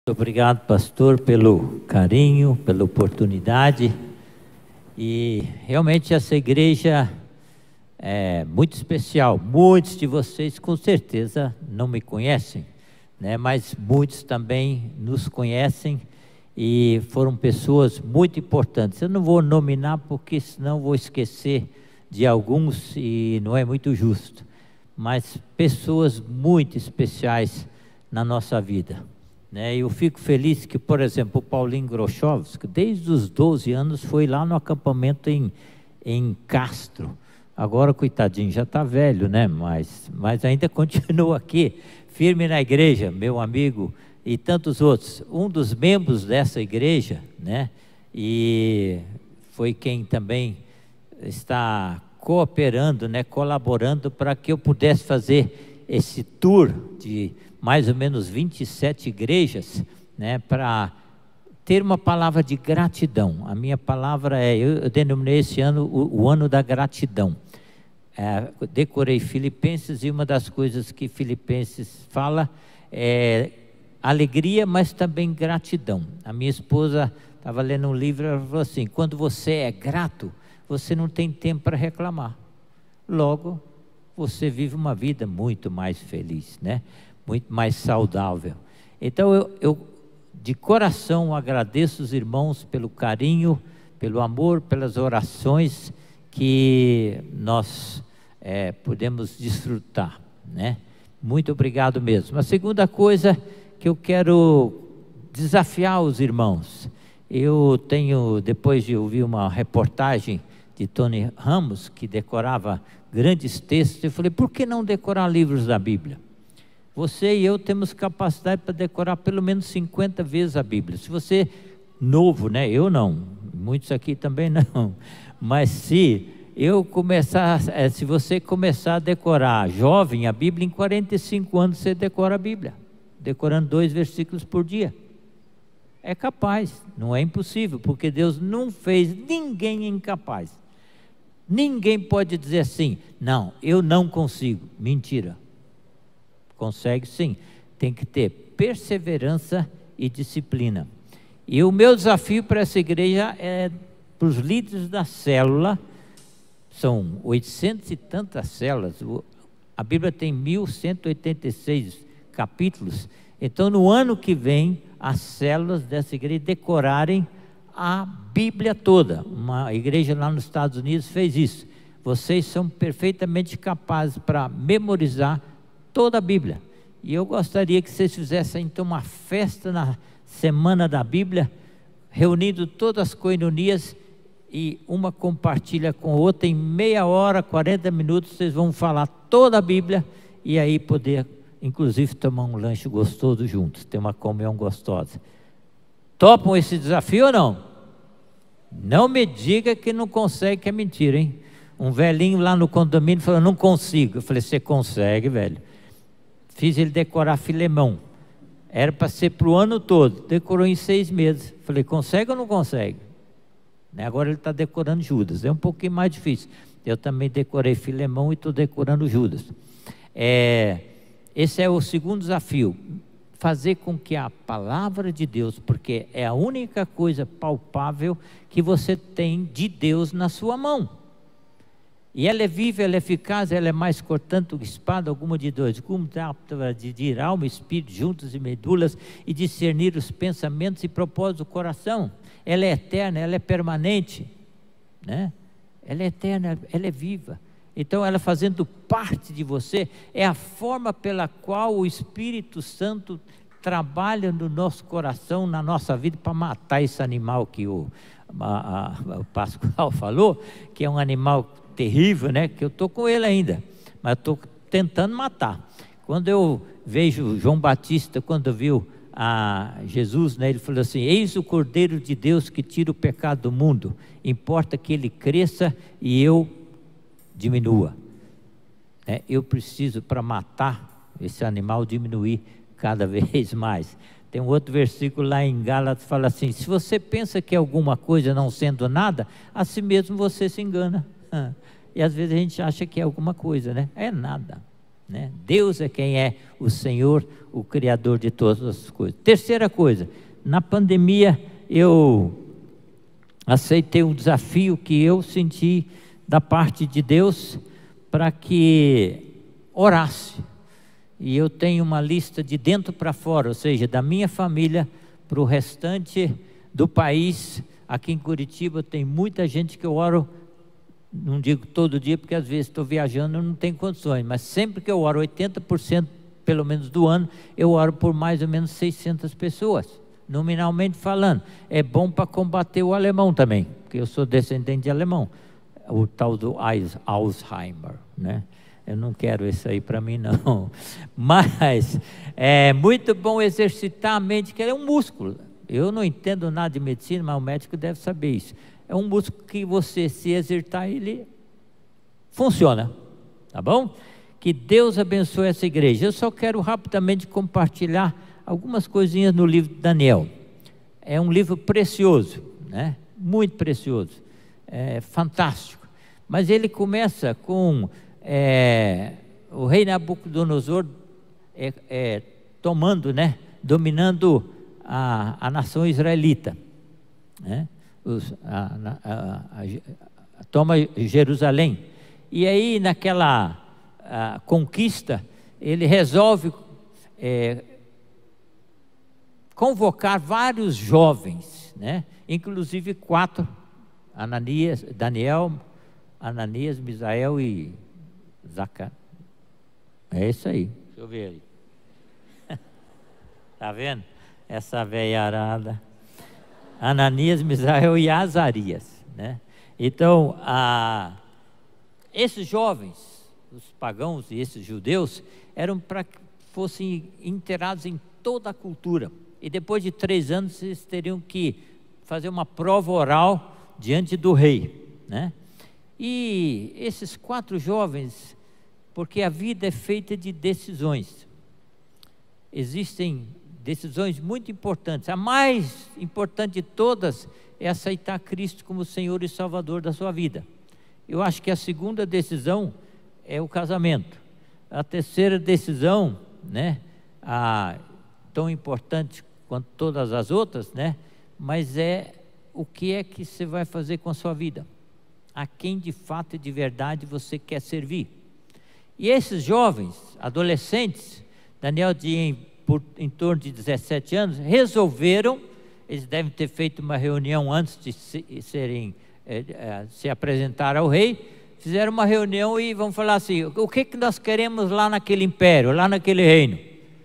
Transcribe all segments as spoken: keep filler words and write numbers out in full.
Obrigado, pastor, pelo carinho, pela oportunidade. E realmente essa igreja é muito especial. Muitos de vocês com certeza não me conhecem, né? Mas muitos também nos conhecem e foram pessoas muito importantes. Eu não vou nominar porque senão vou esquecer de alguns e não é muito justo. Mas pessoas muito especiais na nossa vida. Né, eu fico feliz que, por exemplo, o Paulinho Grochovski, desde os doze anos, foi lá no acampamento em, em Castro. Agora, coitadinho, já está velho, né? Mas, mas ainda continua aqui, firme na igreja, meu amigo, e tantos outros. Um dos membros dessa igreja, né? E foi quem também está cooperando, né? Colaborando para que eu pudesse fazer esse tour de mais ou menos vinte e sete igrejas, né, para ter uma palavra de gratidão. A minha palavra é, eu, eu denominei esse ano o, o ano da gratidão. É, decorei Filipenses e uma das coisas que Filipenses fala é alegria, mas também gratidão. A minha esposa estava lendo um livro e ela falou assim, quando você é grato, você não tem tempo para reclamar. Logo, você vive uma vida muito mais feliz, né? Muito mais saudável. Então eu, eu de coração agradeço os irmãos pelo carinho, pelo amor, pelas orações que nós é, podemos desfrutar, né? Muito obrigado mesmo. A segunda coisa que eu quero desafiar os irmãos, eu tenho, depois de ouvir uma reportagem de Tony Ramos, que decorava grandes textos, eu falei, por que não decorar livros da Bíblia? Você e eu temos capacidade para decorar pelo menos cinquenta vezes a Bíblia. Se você, novo, né? Eu não, muitos aqui também não. Mas se eu começar, se você começar a decorar jovem a Bíblia, em quarenta e cinco anos você decora a Bíblia, decorando dois versículos por dia. É capaz, não é impossível, porque Deus não fez ninguém incapaz. Ninguém pode dizer assim, não, eu não consigo. Mentira. Consegue sim, tem que ter perseverança e disciplina. E o meu desafio para essa igreja é para os líderes da célula, são oitocentas e tantas células, a Bíblia tem mil cento e oitenta e seis capítulos, então no ano que vem as células dessa igreja decorarem a Bíblia toda. Uma igreja lá nos Estados Unidos fez isso. Vocês são perfeitamente capazes para memorizar toda a Bíblia, e eu gostaria que vocês fizessem então uma festa na Semana da Bíblia, reunindo todas as coinonias, e uma compartilha com a outra, em meia hora, quarenta minutos, vocês vão falar toda a Bíblia, e aí poder, inclusive, tomar um lanche gostoso juntos, ter uma comunhão gostosa. Topam esse desafio ou não? Não me diga que não consegue, que é mentira, hein? Um velhinho lá no condomínio falou, não consigo. Eu falei, você consegue, velho. Fiz ele decorar Filemão. Era para ser para o ano todo. Decorou em seis meses. Falei, consegue ou não consegue? Agora ele está decorando Judas. É um pouquinho mais difícil. Eu também decorei Filemão e estou decorando Judas. É, esse é o segundo desafio. Fazer com que a palavra de Deus, porque é a única coisa palpável que você tem de Deus na sua mão. E ela é viva, ela é eficaz, ela é mais cortante do que espada, alguma de dois gumes, apta para dividir alma e espírito juntos e medulas, e discernir os pensamentos e propósitos do coração. Ela é eterna, ela é permanente, né? Ela é eterna, ela é viva. Então ela fazendo parte de você, é a forma pela qual o Espírito Santo trabalha no nosso coração, na nossa vida, para matar esse animal que o, a, a, o Pascoal falou, que é um animal terrível, né? Que eu estou com ele ainda, mas estou tentando matar. Quando eu vejo João Batista, quando viu a Jesus, né, ele falou assim, eis o Cordeiro de Deus que tira o pecado do mundo, importa que ele cresça e eu diminua. É, eu preciso, para matar esse animal, diminuir cada vez mais. Tem um outro versículo lá em Gálatas, fala assim, se você pensa que é alguma coisa não sendo nada, a si mesmo você se engana. E às vezes a gente acha que é alguma coisa, né? É nada. né? Deus é quem é o Senhor, o Criador de todas as coisas. Terceira coisa, na pandemia eu aceitei um desafio que eu senti da parte de Deus para que orasse. E eu tenho uma lista de dentro para fora, ou seja, da minha família para o restante do país. Aqui em Curitiba tem muita gente que eu oro, não digo todo dia, porque às vezes estou viajando e não tenho condições, mas sempre que eu oro, oitenta por cento pelo menos do ano, eu oro por mais ou menos seiscentas pessoas, nominalmente falando. É bom para combater o alemão também, porque eu sou descendente de alemão, o tal do Alzheimer, né? Eu não quero isso aí para mim não, mas é muito bom exercitar a mente, que é um músculo. Eu não entendo nada de medicina, mas o médico deve saber isso. É um músculo que você, se exercitar, ele funciona, tá bom? Que Deus abençoe essa igreja. Eu só quero rapidamente compartilhar algumas coisinhas no livro de Daniel. É um livro precioso, né? Muito precioso, é fantástico. Mas ele começa com é, o rei Nabucodonosor é, é, tomando, né? Dominando a, a nação israelita, né? Os, a, a, a, a, toma Jerusalém. E aí naquela a, conquista, ele resolve é, convocar vários jovens, né? Inclusive quatro, Ananias, Daniel, Ananias, Misael e Zacarias. É isso aí, deixa eu ver aí. Tá vendo? Essa velharada. Ananias, Misael e Azarias, né? Então, a, esses jovens, os pagãos e esses judeus, eram para que fossem inteirados em toda a cultura. E depois de três anos, eles teriam que fazer uma prova oral diante do rei, né? E esses quatro jovens, porque a vida é feita de decisões. Existem decisões muito importantes. A mais importante de todas é aceitar Cristo como Senhor e Salvador da sua vida. Eu acho que a segunda decisão é o casamento. A terceira decisão, né, a, tão importante quanto todas as outras, né, mas é o que é que você vai fazer com a sua vida. A quem de fato e de verdade você quer servir. E esses jovens, adolescentes, Daniel tinha por em torno de dezessete anos, resolveram, eles devem ter feito uma reunião antes de se, serem, é, é, se apresentar ao rei, fizeram uma reunião e vão falar assim, o que, que nós queremos lá naquele império, lá naquele reino?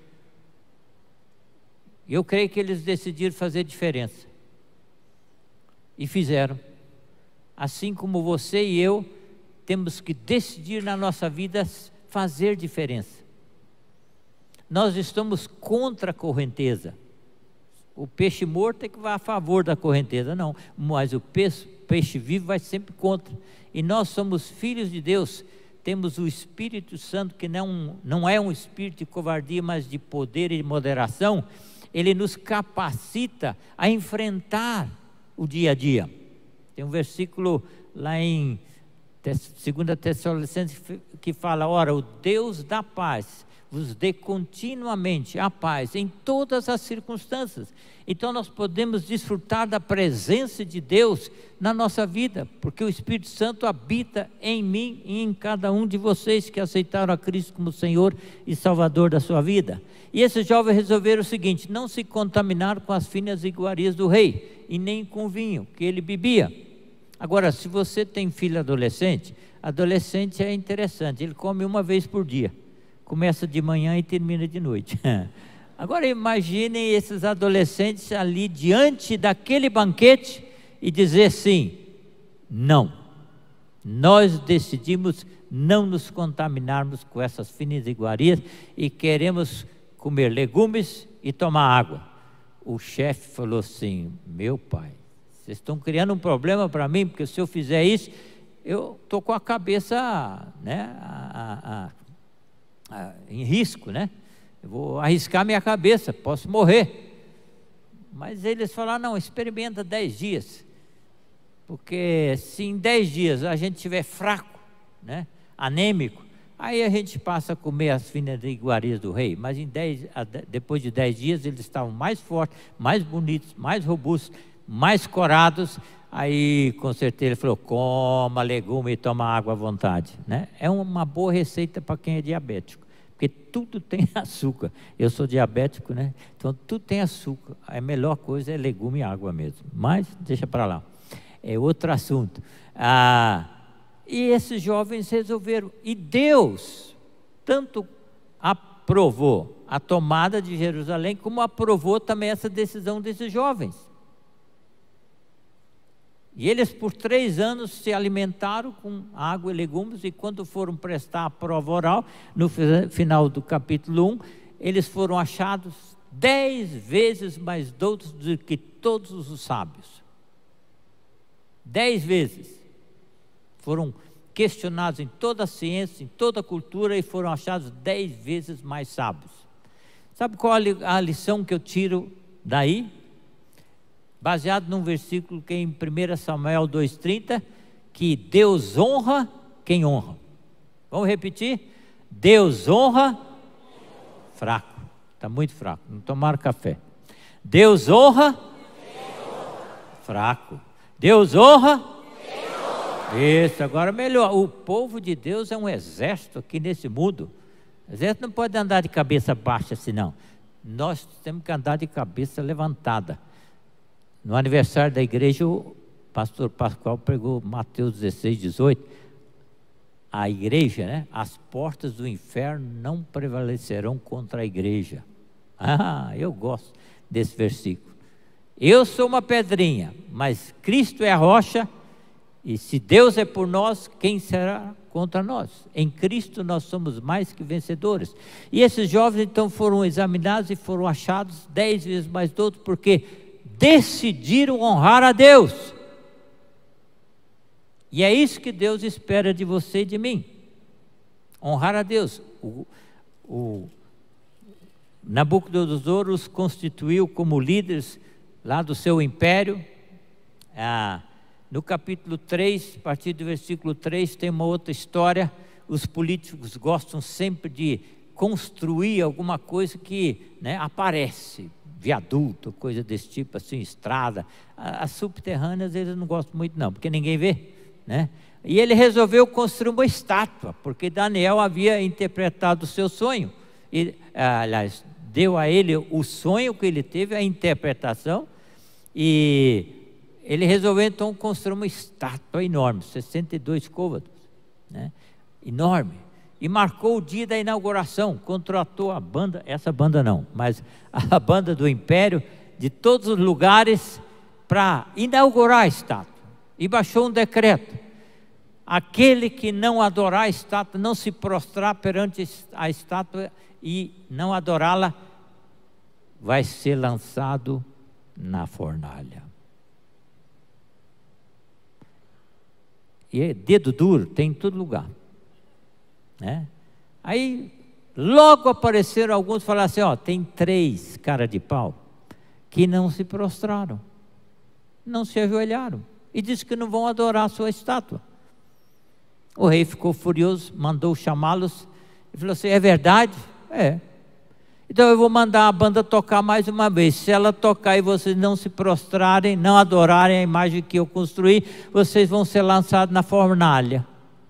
Eu creio que eles decidiram fazer diferença. E fizeram. Assim como você e eu temos que decidir na nossa vida fazer diferença. Nós estamos contra a correnteza. O peixe morto é que vai a favor da correnteza, não. Mas o peixe, peixe vivo vai sempre contra. E nós somos filhos de Deus, temos o Espírito Santo, que não, não é um espírito de covardia, mas de poder e de moderação. Ele nos capacita a enfrentar o dia a dia. Tem um versículo lá em segunda Tessalonicenses que fala, ora, o Deus da paz vos dê continuamente a paz em todas as circunstâncias. Então nós podemos desfrutar da presença de Deus na nossa vida, porque o Espírito Santo habita em mim e em cada um de vocês que aceitaram a Cristo como Senhor e Salvador da sua vida. E esses jovens resolveram o seguinte, não se contaminaram com as finas iguarias do rei, e nem com o vinho que ele bebia. Agora, se você tem filho adolescente, adolescente é interessante, ele come uma vez por dia. Começa de manhã e termina de noite. Agora imaginem esses adolescentes ali diante daquele banquete e dizer sim, não. Nós decidimos não nos contaminarmos com essas finas iguarias e queremos comer legumes e tomar água. O chefe falou assim, meu pai, vocês estão criando um problema para mim, porque se eu fizer isso, eu estou com a cabeça, né, a, a, a, em risco, né? Eu vou arriscar minha cabeça, posso morrer. Mas eles falaram, não, experimenta dez dias, porque se em dez dias a gente estiver fraco, né, anêmico, Aí a gente passa a comer as finas iguarias do rei, mas em dez, depois de dez dias eles estavam mais fortes, mais bonitos, mais robustos, mais corados. Aí com certeza ele falou: coma legume e toma água à vontade, né? É uma boa receita para quem é diabético, porque tudo tem açúcar. Eu sou diabético, né? Então tudo tem açúcar. A melhor coisa é legume e água mesmo, mas deixa para lá, é outro assunto. Ah, e esses jovens resolveram, e Deus tanto aprovou a tomada de Jerusalém, como aprovou também essa decisão desses jovens. E eles por três anos se alimentaram com água e legumes, e quando foram prestar a prova oral, no final do capítulo um, eles foram achados dez vezes mais doutos do que todos os sábios. Dez vezes. Foram questionados em toda a ciência, em toda a cultura, e foram achados dez vezes mais sábios. Sabe qual a lição que eu tiro daí? Baseado num versículo que é em primeiro Samuel dois, trinta, que Deus honra quem honra. Vamos repetir? Deus honra fraco. Está muito fraco, não tomaram café. Deus honra fraco. Deus honra. Isso, agora melhor. O povo de Deus é um exército aqui nesse mundo. O exército não pode andar de cabeça baixa assim, não. Nós temos que andar de cabeça levantada. No aniversário da igreja, o pastor Pascoal pregou Mateus dezesseis, dezoito. A igreja, né? As portas do inferno não prevalecerão contra a igreja. Ah, eu gosto desse versículo. Eu sou uma pedrinha, mas Cristo é a rocha, e se Deus é por nós, quem será contra nós? Em Cristo nós somos mais que vencedores. E esses jovens então foram examinados e foram achados dez vezes mais doutos, porque decidiram honrar a Deus. E é isso que Deus espera de você e de mim: honrar a Deus. O, o Nabucodonosor os constituiu como líderes lá do seu império. Ah, no capítulo três, a partir do versículo três, tem uma outra história. Os políticos gostam sempre de construir alguma coisa que, né, aparece, viaduto, coisa desse tipo, assim, estrada. As subterrâneas eles não gostam muito não, porque ninguém vê, né? E ele resolveu construir uma estátua, porque Daniel havia interpretado o seu sonho, e, aliás, deu a ele o sonho que ele teve, a interpretação, e ele resolveu então construir uma estátua enorme, sessenta e dois côvados, né? Enorme. E marcou o dia da inauguração, contratou a banda, essa banda não, mas a banda do império, de todos os lugares, para inaugurar a estátua. E baixou um decreto: aquele que não adorar a estátua, não se prostrar perante a estátua e não adorá-la, vai ser lançado na fornalha. E é dedo duro, tem em todo lugar, né? Aí logo apareceram alguns e falaram assim: ó, tem três cara de pau que não se prostraram, não se ajoelharam, e disse que não vão adorar a sua estátua. O rei ficou furioso, mandou chamá-los e falou assim: é verdade? É. Então eu vou mandar a banda tocar mais uma vez. Se ela tocar e vocês não se prostrarem, não adorarem a imagem que eu construí, vocês vão ser lançados na fornalha.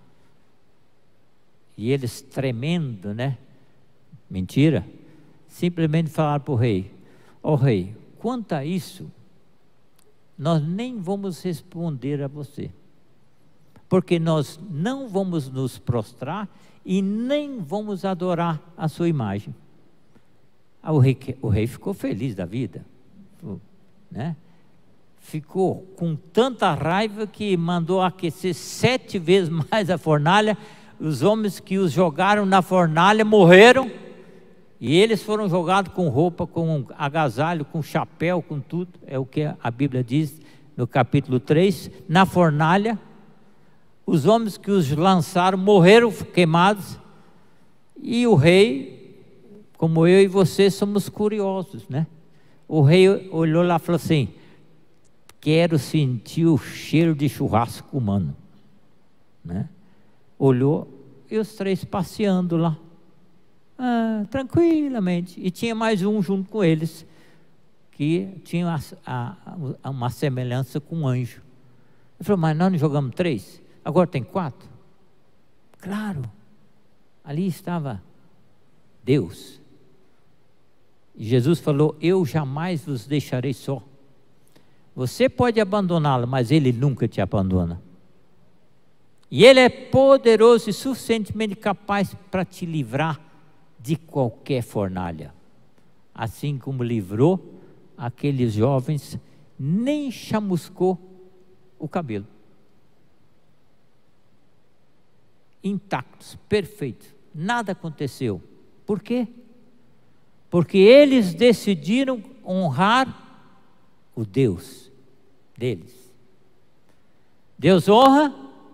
E eles, tremendo, né? Mentira. Simplesmente falaram para o rei: ó oh, rei, quanto a isso, nós nem vamos responder a você, porque nós não vamos nos prostrar e nem vamos adorar a sua imagem. Ah, o, rei, o rei ficou feliz da vida, né? Ficou com tanta raiva que mandou aquecer sete vezes mais a fornalha. Os homens que os jogaram na fornalha morreram, e eles foram jogados com roupa, com agasalho, com chapéu, com tudo. É o que a Bíblia diz no capítulo três, na fornalha. Os homens que os lançaram morreram queimados, e o rei, como eu e você, somos curiosos, né? O rei olhou lá e falou assim: quero sentir o cheiro de churrasco humano, né? Olhou, e os três passeando lá, ah, tranquilamente, e tinha mais um junto com eles, que tinha a, a, a, uma semelhança com um anjo. Ele falou, mas nós não jogamos três? Agora tem quatro? Claro, ali estava Deus. E Jesus falou, eu jamais vos deixarei só. Você pode abandoná-lo, mas Ele nunca te abandona. E Ele é poderoso e suficientemente capaz para te livrar de qualquer fornalha. Assim como livrou aqueles jovens, nem chamuscou o cabelo. Intactos, perfeitos, nada aconteceu. Por quê? Porque eles decidiram honrar o Deus deles. Deus honra,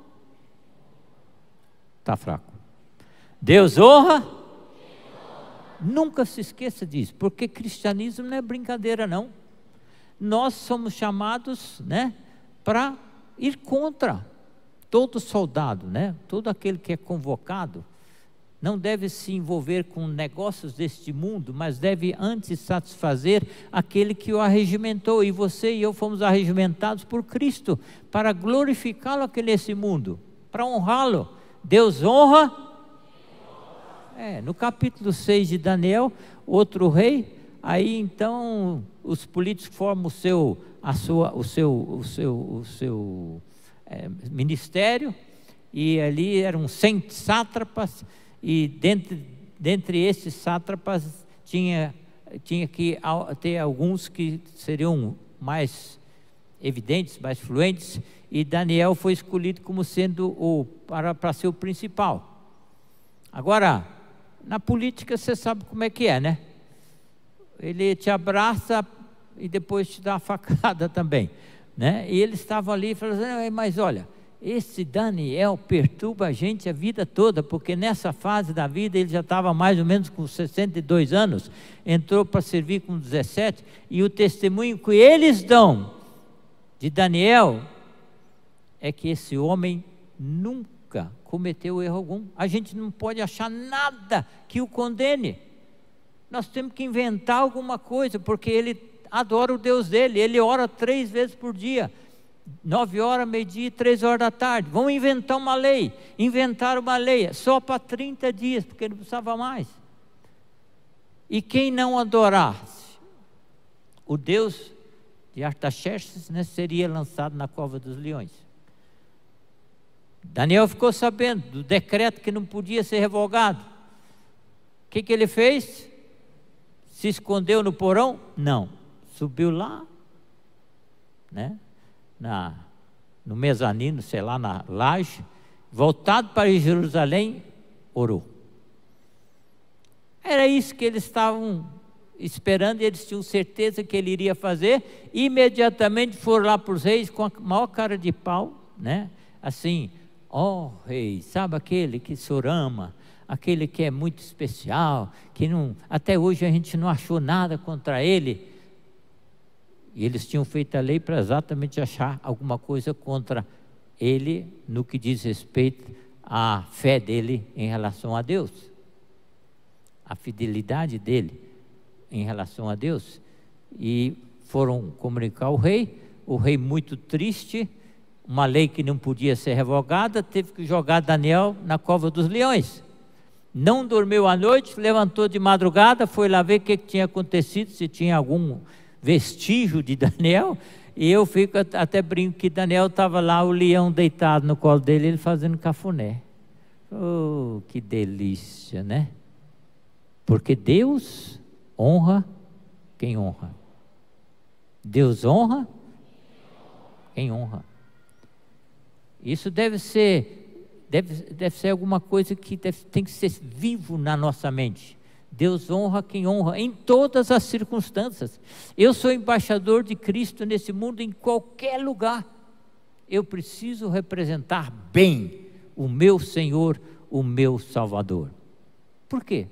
está fraco. Deus honra, nunca se esqueça disso, porque cristianismo não é brincadeira não. Nós somos chamados, né, para ir contra todo soldado, né, todo aquele que é convocado. Não deve se envolver com negócios deste mundo, mas deve antes satisfazer aquele que o arregimentou. E você e eu fomos arregimentados por Cristo, para glorificá-lo aqui nesse mundo, para honrá-lo. Deus honra. É, no capítulo seis de Daniel, outro rei, aí então os políticos formam o seu, a sua, o seu, o seu, o seu é, ministério, e ali eram cem sátrapas, e dentre, dentre esses sátrapas tinha, tinha que ter alguns que seriam mais evidentes, mais fluentes, e Daniel foi escolhido como sendo o, para, para ser o principal. Agora, na política você sabe como é que é, né? Ele te abraça e depois te dá uma facada também, né? E eles estavam ali e falaram assim, mas olha, esse Daniel perturba a gente a vida toda, porque nessa fase da vida ele já estava mais ou menos com sessenta e dois anos, entrou para servir com dezessete, e o testemunho que eles dão de Daniel é que esse homem nunca cometeu erro algum. A gente não pode achar nada que o condene. Nós temos que inventar alguma coisa, porque ele adora o Deus dele, ele ora três vezes por dia, nove horas, meio-dia e três horas da tarde. Vão inventar uma lei. Inventaram uma lei só para trinta dias, porque não precisava mais. E quem não adorasse o Deus de Artaxerxes, né, seria lançado na cova dos leões. Daniel ficou sabendo do decreto que não podia ser revogado. O que, que ele fez? Se escondeu no porão? Não. Subiu lá, né? Na, no mezanino, sei lá, na laje, voltado para Jerusalém, orou. Era isso que eles estavam esperando, e eles tinham certeza que ele iria fazer. Imediatamente foram lá para os reis com a maior cara de pau, né? Assim, ó oh, rei, sabe aquele que o senhor ama, aquele que é muito especial, que não, até hoje a gente não achou nada contra ele. E eles tinham feito a lei para exatamente achar alguma coisa contra ele, no que diz respeito à fé dele em relação a Deus, a fidelidade dele em relação a Deus. E foram comunicar ao rei, o rei muito triste, uma lei que não podia ser revogada, teve que jogar Daniel na cova dos leões. Não dormiu à noite, levantou de madrugada, foi lá ver o que, que tinha acontecido, se tinha algum vestígio de Daniel. E eu fico até brinco que Daniel estava lá, o leão deitado no colo dele, ele fazendo cafuné. Oh, que delícia, né? Porque Deus honra quem honra. Deus honra quem honra. Isso deve ser, deve, deve ser alguma coisa que deve, tem que ser vivo na nossa mente. Deus honra quem honra, em todas as circunstâncias. Eu sou embaixador de Cristo nesse mundo, em qualquer lugar. Eu preciso representar bem o meu Senhor, o meu Salvador. Por quê?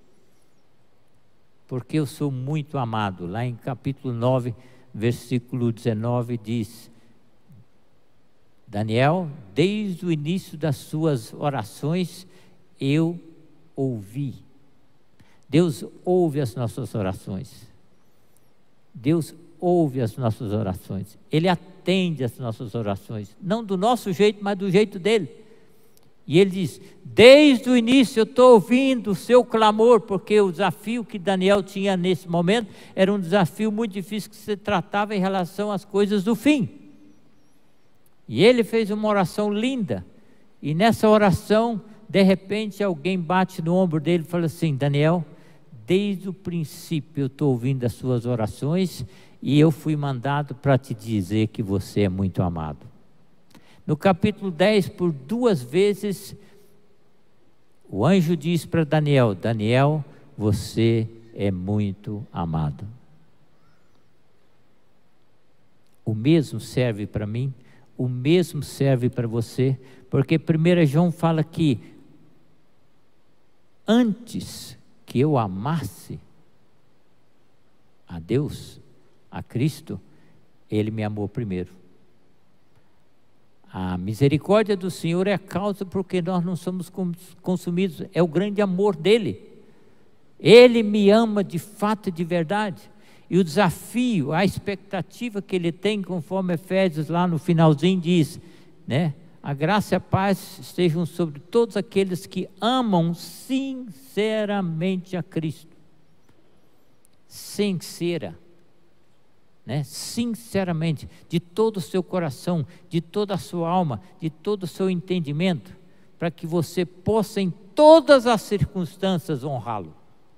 Porque eu sou muito amado. Lá em capítulo nove, versículo dezenove, diz: Daniel, desde o início das suas orações, eu ouvi. Deus ouve as nossas orações. Deus ouve as nossas orações. Ele atende as nossas orações. Não do nosso jeito, mas do jeito dele. E ele diz, desde o início eu estou ouvindo o seu clamor, porque o desafio que Daniel tinha nesse momento era um desafio muito difícil que se tratava em relação às coisas do fim. E ele fez uma oração linda. E nessa oração, de repente, alguém bate no ombro dele e fala assim, Daniel, desde o princípio eu estou ouvindo as suas orações e eu fui mandado para te dizer que você é muito amado. No capítulo dez, por duas vezes, o anjo diz para Daniel, Daniel, você é muito amado. O mesmo serve para mim, o mesmo serve para você, porque primeiro João fala que antes que eu amasse a Deus, a Cristo, Ele me amou primeiro. A misericórdia do Senhor é a causa porque nós não somos consumidos, é o grande amor dEle. Ele me ama de fato e de verdade. E o desafio, a expectativa que Ele tem, conforme Efésios lá no finalzinho diz, né? A graça e a paz estejam sobre todos aqueles que amam sinceramente a Cristo. Sincera. Né? Sinceramente, de todo o seu coração, de toda a sua alma, de todo o seu entendimento, para que você possa em todas as circunstâncias honrá-lo.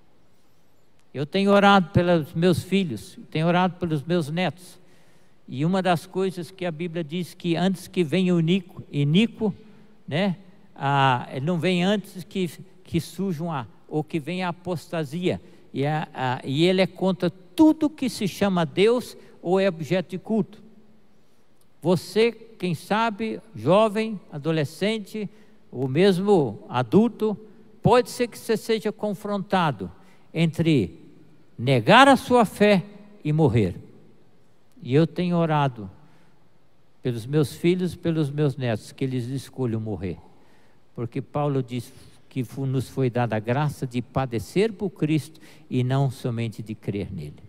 Eu tenho orado pelos meus filhos, tenho orado pelos meus netos, e uma das coisas que a Bíblia diz que antes que venha o iníquo, iníquo né? ah, não vem antes que, que surjam a, ou que venha a apostasia, e, a, a, e ele é contra tudo que se chama Deus ou é objeto de culto. Você, quem sabe, jovem, adolescente, ou mesmo adulto, pode ser que você seja confrontado entre negar a sua fé e morrer. E eu tenho orado pelos meus filhos, pelos meus netos, que eles escolham morrer. Porque Paulo diz que nos foi dada a graça de padecer por Cristo e não somente de crer nele.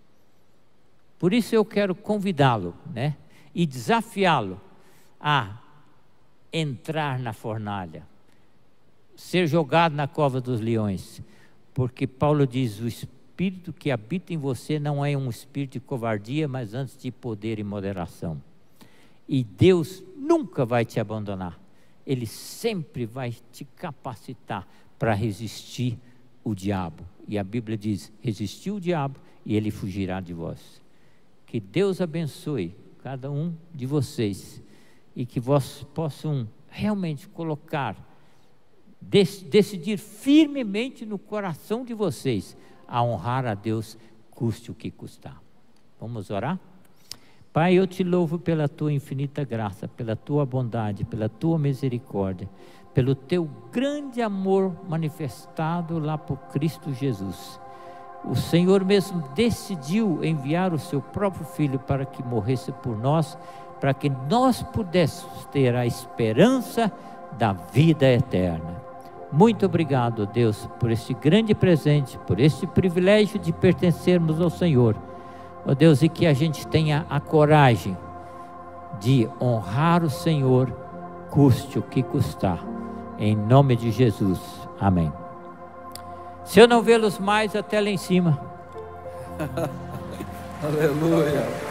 Por isso eu quero convidá-lo, né, e desafiá-lo a entrar na fornalha, ser jogado na cova dos leões, porque Paulo diz, o Espírito que habita em você não é um espírito de covardia, mas antes de poder e moderação. E Deus nunca vai te abandonar. Ele sempre vai te capacitar para resistir o diabo. E a Bíblia diz, resistir o diabo e ele fugirá de vós. Que Deus abençoe cada um de vocês e que vós possam realmente colocar, dec- decidir firmemente no coração de vocês a honrar a Deus, custe o que custar. Vamos orar? Pai, eu te louvo pela tua infinita graça, pela tua bondade, pela tua misericórdia, pelo teu grande amor manifestado lá por Cristo Jesus. O Senhor mesmo decidiu enviar o seu próprio Filho para que morresse por nós, para que nós pudéssemos ter a esperança da vida eterna. Muito obrigado, Deus, por este grande presente, por este privilégio de pertencermos ao Senhor. Ó oh Deus, e que a gente tenha a coragem de honrar o Senhor, custe o que custar, em nome de Jesus, amém. Se eu não vê-los mais, até lá em cima. Aleluia.